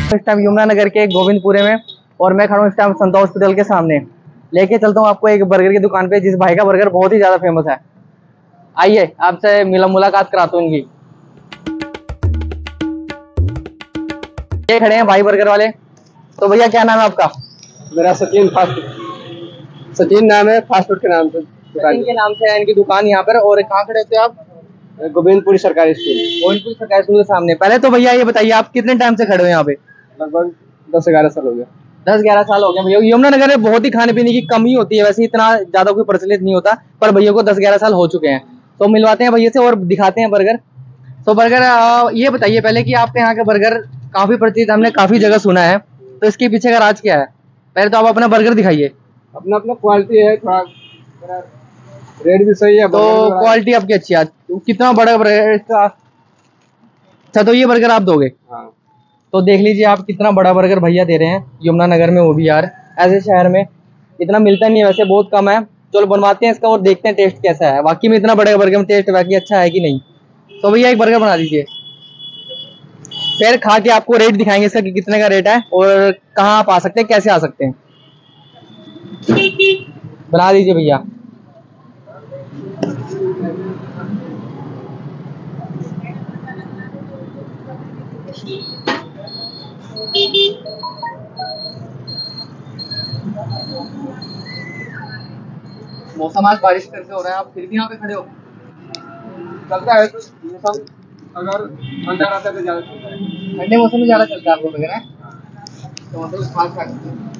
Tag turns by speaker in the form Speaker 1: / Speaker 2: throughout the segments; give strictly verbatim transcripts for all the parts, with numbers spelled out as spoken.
Speaker 1: इस टाइम यमुनानगर के गोविंदपुरे में, और मैं खड़ा हूँ इस टाइम संता हॉस्पिटल के सामने। लेके चलता हूँ आपको एक बर्गर की दुकान पे, जिस भाई का बर्गर बहुत ही ज्यादा फेमस है। आइए आपसे मिला मुलाकात कराता हूँ इनकी। ये खड़े हैं भाई बर्गर वाले। तो भैया क्या नाम है आपका?
Speaker 2: मेरा सचिन फास्ट सचिन नाम है, फास्ट फूड के नाम से
Speaker 1: सचिन के नाम से है इनकी दुकान यहाँ पर। और कहाँ खड़े थे आप?
Speaker 2: गोविंदपुरी सरकारी स्कूल,
Speaker 1: गोविंदपुर सरकारी स्कूल के सामने। पहले तो भैया ये बताइए, आप कितने टाइम से खड़े हो यहाँ पे?
Speaker 2: लगभग दस ग्यारह साल हो गया।
Speaker 1: दस ग्यारह साल हो गए भैया। यमुनानगर में बहुत ही खाने पीने की कमी होती है, वैसे इतना ज्यादा कोई प्रचलित नहीं होता, पर भैया को दस ग्यारह साल हो चुके हैं। तो मिलवाते हैं भैया से और दिखाते हैं बर्गर। तो बर्गर ये बताइए पहले कि आपके यहाँ का बर्गर काफी प्रचलित, हमने काफी जगह सुना है, तो इसके पीछे का राज क्या है? पहले तो आप अपना बर्गर दिखाइए।
Speaker 2: अपना अपना क्वालिटी है, थोड़ा रेट भी सही है।
Speaker 1: तो क्वालिटी आपकी अच्छी है। कितना बड़ा बर्गर इसका? अच्छा, तो ये बर्गर आप दोगे?
Speaker 2: हाँ।
Speaker 1: तो देख लीजिए आप, कितना बड़ा बर्गर भैया दे रहे हैं यमुनानगर में, वो भी यार ऐसे शहर में इतना मिलता नहीं है, वैसे बहुत कम है। चलो बनवाते हैं इसका और देखते हैं टेस्ट कैसा है। वाकई में इतना बड़े बर्गर में टेस्ट वाकई अच्छा है कि नहीं। तो भैया एक बर्गर बना दीजिए, फिर खा के आपको रेट दिखाएंगे इसका कि कितने का रेट है और कहाँ आप आ सकते हैं, कैसे आ सकते हैं। बना दीजिए भैया। मौसम आज बारिश करके हो रहा है, आप फिर भी यहाँ पे खड़े हो?
Speaker 2: चलता है तो मौसम, अगर ठंडा रहता है तो ज्यादा चलता है।
Speaker 1: ठंडे मौसम में ज्यादा चलता है आपको वगैरह? तो मतलब खास खा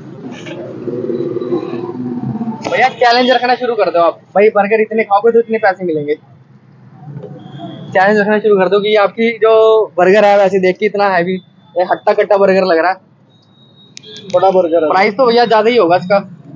Speaker 1: भैया चैलेंज रखना शुरू कर दो आप। भाई बर्गर इतने खाओगे तो इतने पैसे मिलेंगे। चैलेंज रखना शुरू कर दो कि आपकी जो बर्गर है वैसे देख के इतना हैवी, हट्टा कट्टा बर्गर लग रहा है,
Speaker 2: बड़ा बर्गर है।
Speaker 1: प्राइस तो भैया ज्यादा ही होगा इसका।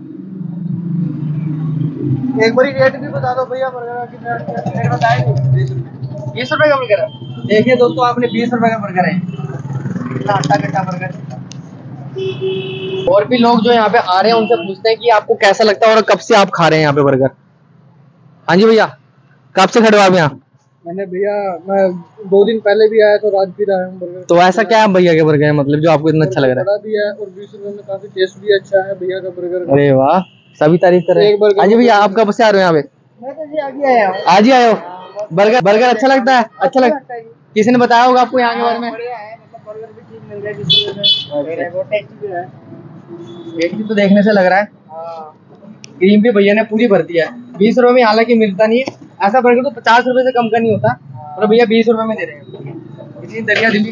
Speaker 2: एक बार रेट भी बता दो भैया, बर्गर कितना रेट बताएंगे?
Speaker 1: बीस रुपए का बर्गर है। देखिए दोस्तों, आपने बीस रुपए का बर्गर है, इतना हट्टा कट्टा बर्गर। और भी लोग जो यहाँ पे आ रहे हैं उनसे पूछते हैं कि आपको कैसा लगता है और कब से आप खा रहे हैं यहाँ पे बर्गर। हाँ जी भैया, कब से खड़े हो आप यहाँ?
Speaker 2: मैंने भैया मैं दो दिन पहले भी आया, तो रात भी रहा हूँ बर्गर।
Speaker 1: तो ऐसा क्या है भैया के बर्गर है मतलब जो आपको इतना अच्छा लग रहा है?
Speaker 2: बड़ा भी है और बीस रुपए में काफी टेस्ट भी अच्छा है भैया का बर्गर।
Speaker 1: अरे वाह, सभी तारीफ कर रहे हैं। हाँ जी भैया, आप कब से आ रहे हो यहाँ पे?
Speaker 2: मैं तो जी आज ही आया हूँ।
Speaker 1: आज ही आए हो? बर्गर बर्गर अच्छा लगता है? अच्छा लगता है। किसी ने बताया होगा आपको यहाँ के बारे में?
Speaker 2: बर्गर भी ठीक मिल रहा है, टेस्टी भी है।
Speaker 1: टेस्टी तो देखने से लग रहा है। क्रीम भी भैया ने पूरी भर दिया है। बीस रुपए में हालांकि मिलता नहीं है ऐसा बर्गर, तो पचास रुपए से कम का नहीं होता, और भैया बीस रुपए में दे रहे हैं। इतनी दरिया दिली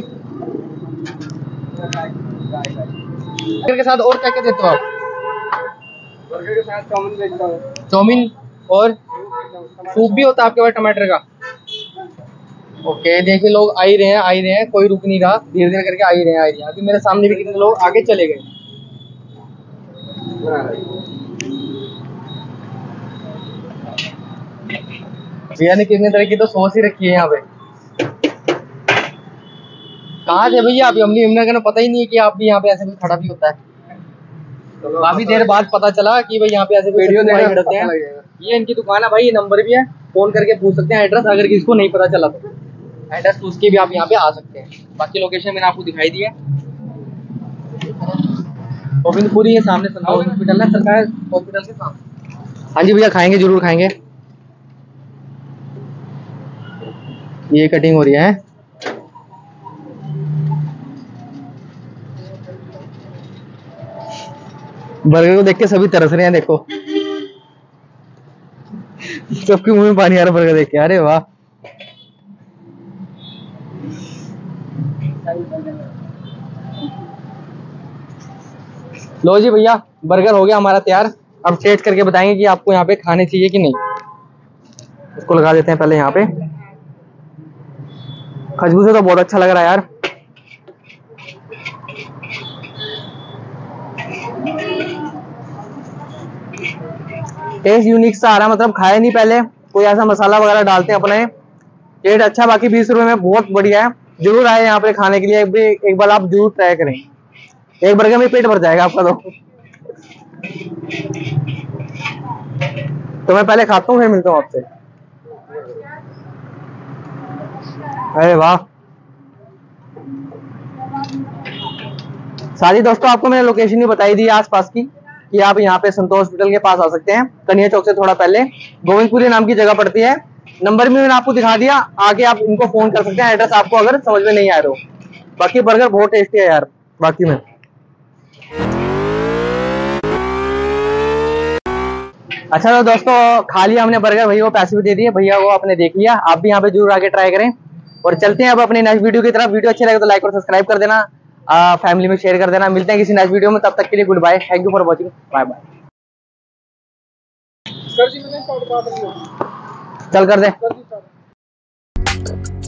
Speaker 1: बर्गर के साथ और क्या क्या देते हो आप?
Speaker 2: बर्गर के साथ चाउमीन देता हूँ।
Speaker 1: चाउमीन और सूप भी होता है आपके पास टमाटर का? ओके, देखिए लोग आ ही रहे हैं आ ही रहे हैं, कोई रुक नहीं रहा, धीरे धीरे करके आ ही रहे हैं आ ही रहे हैं। अभी मेरे सामने भी कितने लोग आगे चले गए। भैया ने कितने तरह की तो सॉस ही रखी है यहाँ पे। कहाँ थे भैया आप? हमने यमुनानगर में पता ही नहीं है कि आप भी यहाँ पे ऐसे भी खड़ा भी होता है। काफी देर बाद पता चला कि भाई यहाँ पे ऐसे वीडियो खड़े हैं। ये इनकी दुकान है भाई, ये नंबर भी है, फोन करके पूछ सकते हैं एड्रेस, अगर किसी को नहीं पता चला तो एड्रेस पूछ के भी आप यहाँ पे आ सकते हैं। बाकी लोकेशन मैंने आपको दिखाई दी है। गोविंदपुरी है, सामने संता हॉस्पिटल है, सरकार हॉस्पिटल के सामने। हाँ जी भैया, खाएंगे जरूर खाएंगे। ये कटिंग हो रही है। बर्गर को देख के सभी तरस रहे हैं, देखो सबके मुंह में पानी आ रहा बर्गर देख के। अरे वाह, लो जी भैया, बर्गर हो गया हमारा तैयार। अब टेस्ट करके बताएंगे कि आपको यहाँ पे खाने चाहिए कि नहीं। इसको लगा देते हैं पहले यहाँ पे। खुशबू से तो बहुत अच्छा लग रहा है यार। टेस्ट यूनिक सा आ रहा है, मतलब खाया नहीं पहले, कोई ऐसा मसाला वगैरह डालते हैं अपने। टेस्ट अच्छा, बाकी बीस रुपए में बहुत बढ़िया है। जरूर आए यहाँ पे खाने के लिए, एक, एक बार आप जरूर ट्राई करें। एक बर्गर में पेट भर जाएगा आपका। तो तो मैं पहले खाता हूँ फिर मिलता हूँ आपसे। अरे वाह, साथ ही दोस्तों आपको मैंने लोकेशन भी बताई दी है आसपास की, कि आप यहाँ पे संतोष हॉस्पिटल के पास आ सकते हैं। कन्हैया चौक से थोड़ा पहले गोविंदपुरी नाम की जगह पड़ती है। नंबर भी मैंने आपको दिखा दिया, आगे आप इनको फोन कर सकते हैं एड्रेस आपको अगर समझ में नहीं आ रहा हो। बाकी बर्गर बहुत टेस्टी है यार बाकी में। अच्छा तो दोस्तों खा लिया हमने बर्गर, भैया को पैसे भी दे दिए, भैया को आपने देख लिया। आप भी यहाँ पे जरूर आके ट्राई करें। और चलते हैं अब अपनी नेक्स्ट वीडियो की तरफ। वीडियो अच्छी लगे तो लाइक और सब्सक्राइब कर देना, आ, फैमिली में शेयर कर देना। मिलते हैं किसी नेक्स्ट वीडियो में, तब तक के लिए good bye, thank you for watching, bye bye.
Speaker 2: Sir ji मैंने स्टार्ट कर दिया।
Speaker 1: चल कर दे।
Speaker 2: कर दी स्टार्ट।